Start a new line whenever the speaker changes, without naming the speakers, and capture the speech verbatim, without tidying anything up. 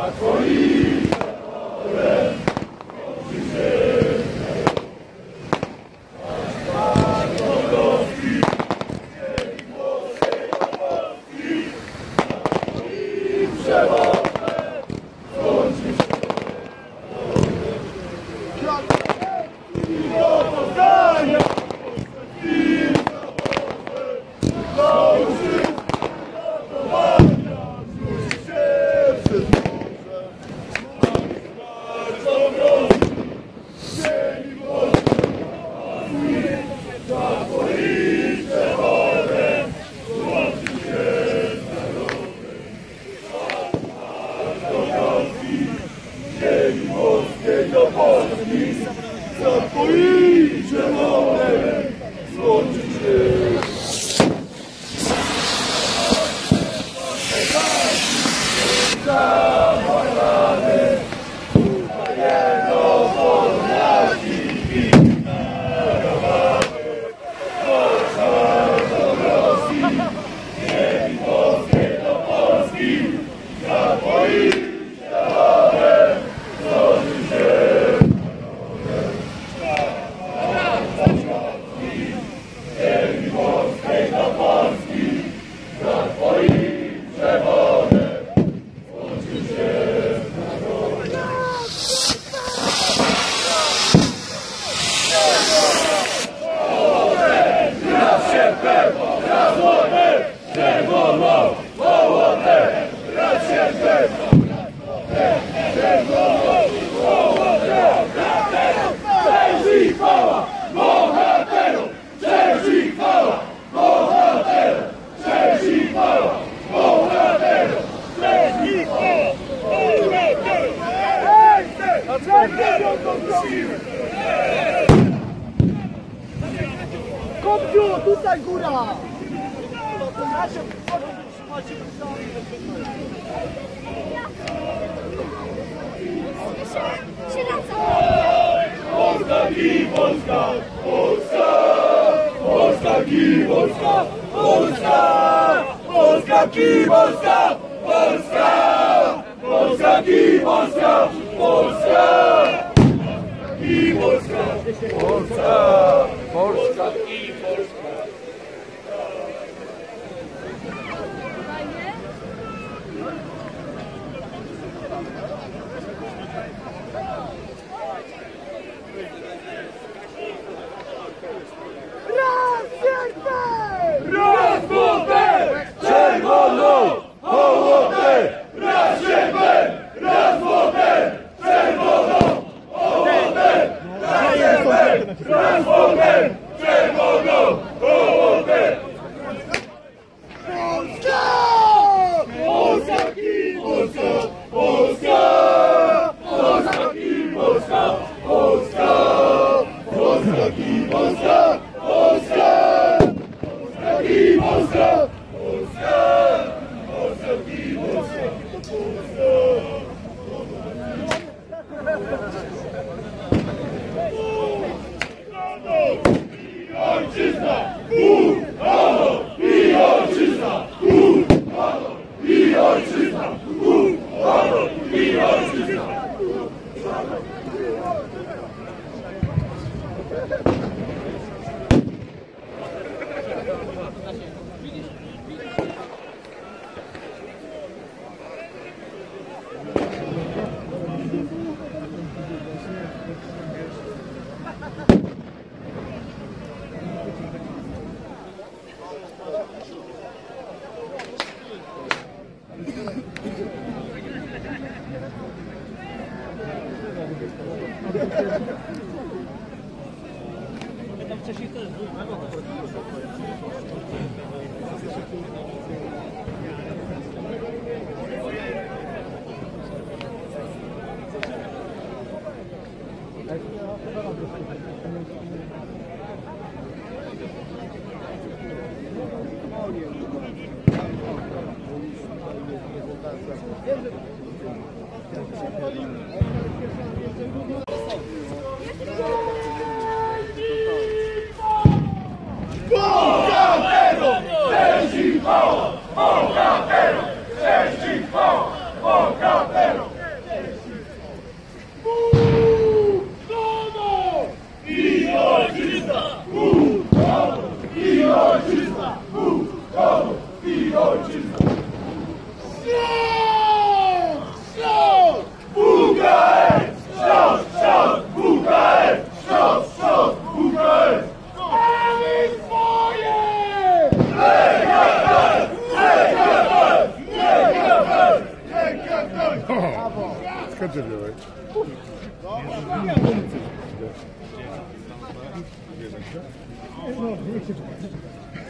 Kopciu, tutaj góra!
Polska kij, Polska! Polska! Polska kij, Polska! Polska! Polska kij, Polska! Polska! Polska kij, Polska! Polska! Kij, Polska! Polska! Polska kij, Polska! Raz wodę! Czerwoną! Hołodę! Raz ziemię! Raz wodę! Czerwoną! Hołodę! Raz ziemię! Raz wodę! Czerwoną! Hołodę! Polska! Polska kij, Polska! Polska! Polska kij, Polska! Polska! Polska kij, Polska! Polska! Kij, Polska! Polska! Polska kij, Polska! Polska! Ojczyzna! Bóg! Honor! I ojczyzna! Bóg! Honor! I ojczyzna! Bóg! Honor! I ojczyzna! Bohaterom! Cześć i chwała! Bohaterom! Cześć i chwała! Bohaterom!
Śląsk!
U K S! Śląsk! Śląsk! U K S! Śląsk! Śląsk! U K S!
Mamy swoje!
Legia K! Legia K! Legia K! Legia K!
Skąd ty wziąłeś?
No, nie chcę.